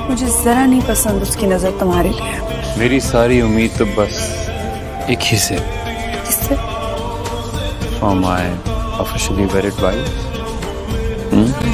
मुझे जरा नहीं पसंद उसकी नजर तुम्हारे लिए। मेरी सारी उम्मीद तो बस एक ही से। किससे? For my officially wedded wife.